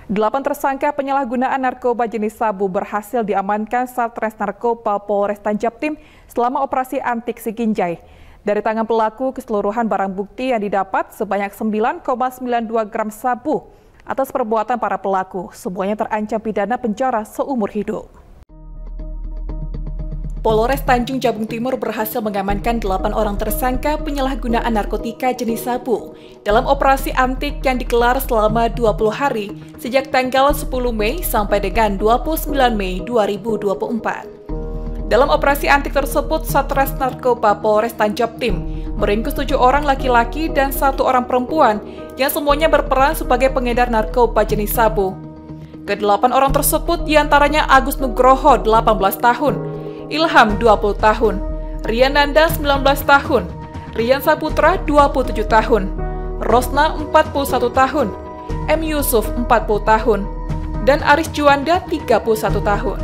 8 tersangka penyalahgunaan narkoba jenis sabu berhasil diamankan Satres Narkoba Polres Tanjabtim selama operasi Antik Siginjai. Dari tangan pelaku, keseluruhan barang bukti yang didapat sebanyak 9,92 gram sabu. Atas perbuatan para pelaku, semuanya terancam pidana penjara seumur hidup. Polres Tanjung Jabung Timur berhasil mengamankan 8 orang tersangka penyalahgunaan narkotika jenis sabu dalam operasi Antik yang digelar selama 20 hari sejak tanggal 10 Mei sampai dengan 29 Mei 2024. Dalam operasi Antik tersebut, Satres Narkoba Polres Tanjabtim meringkus 7 orang laki-laki dan 1 orang perempuan yang semuanya berperan sebagai pengedar narkoba jenis sabu. Ke-8 orang tersebut diantaranya Agus Nugroho 18 tahun, Ilham 20 tahun, Rian Nanda 19 tahun, Rian Saputra 27 tahun, Rosna 41 tahun, M. Yusuf 40 tahun, dan Aris Juanda 31 tahun.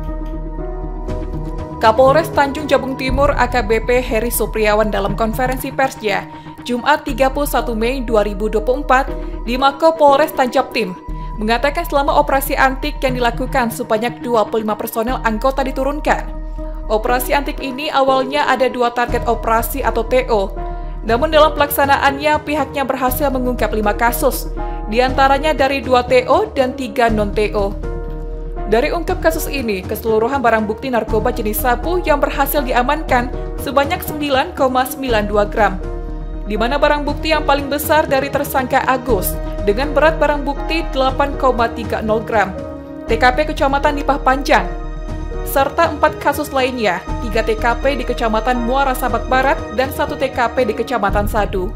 Kapolres Tanjung Jabung Timur AKBP Heri Supriawan dalam konferensi persnya Jumat 31 Mei 2024 di Mako Polres Tanjabtim mengatakan selama operasi Antik yang dilakukan sebanyak 25 personel anggota diturunkan. Operasi Antik ini awalnya ada 2 target operasi atau TO, namun dalam pelaksanaannya pihaknya berhasil mengungkap 5 kasus, diantaranya dari 2 TO dan 3 non-TO. Dari ungkap kasus ini, keseluruhan barang bukti narkoba jenis sabu yang berhasil diamankan sebanyak 9,92 gram, di mana barang bukti yang paling besar dari tersangka Agus dengan berat barang bukti 8,30 gram, TKP Kecamatan Nipah Panjang, serta 4 kasus lainnya, 3 TKP di Kecamatan Muara Sabak Barat dan 1 TKP di Kecamatan Sadu.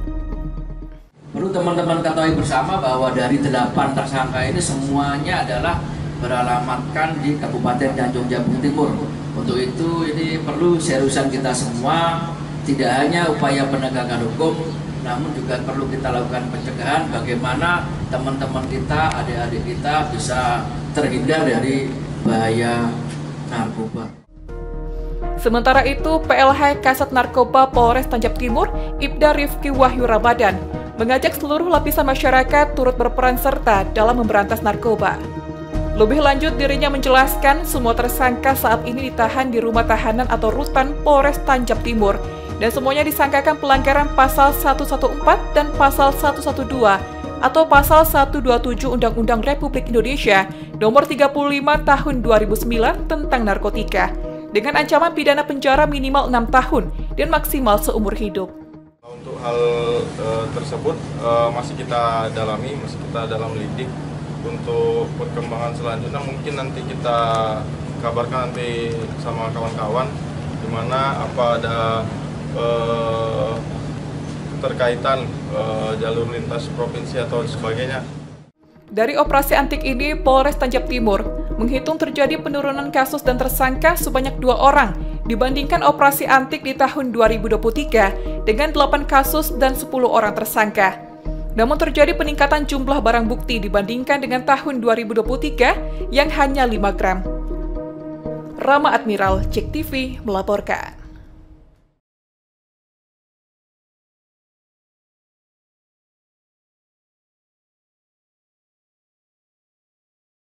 Perlu teman-teman ketahui bersama bahwa dari 8 tersangka ini semuanya adalah beralamatkan di Kabupaten Tanjung Jabung Timur. Untuk itu ini perlu seriusan kita semua, tidak hanya upaya penegakan hukum, namun juga perlu kita lakukan pencegahan bagaimana teman-teman kita, adik-adik kita bisa terhindar dari bahaya narkoba. Sementara itu, PLH Kasat Narkoba Polres Tanjabtim Timur, Ibda Rifki Wahyu Ramadan, mengajak seluruh lapisan masyarakat turut berperan serta dalam memberantas narkoba. Lebih lanjut, dirinya menjelaskan semua tersangka saat ini ditahan di rumah tahanan atau rutan Polres Tanjabtim Timur dan semuanya disangkakan pelanggaran pasal 114 dan pasal 112 atau pasal 127 Undang-Undang Republik Indonesia Nomor 35 Tahun 2009 tentang narkotika dengan ancaman pidana penjara minimal 6 tahun dan maksimal seumur hidup. Untuk hal tersebut masih kita dalami, masih kita dalam lidik. Untuk perkembangan selanjutnya mungkin nanti kita kabarkan nanti sama kawan-kawan di mana apa ada keterkaitan jalur lintas provinsi atau sebagainya. Dari operasi Antik ini, Polres Tanjabtim Timur menghitung terjadi penurunan kasus dan tersangka sebanyak 2 orang dibandingkan operasi Antik di tahun 2023 dengan 8 kasus dan 10 orang tersangka. Namun terjadi peningkatan jumlah barang bukti dibandingkan dengan tahun 2023 yang hanya 5 gram. Rama Admiral, JEK TV melaporkan.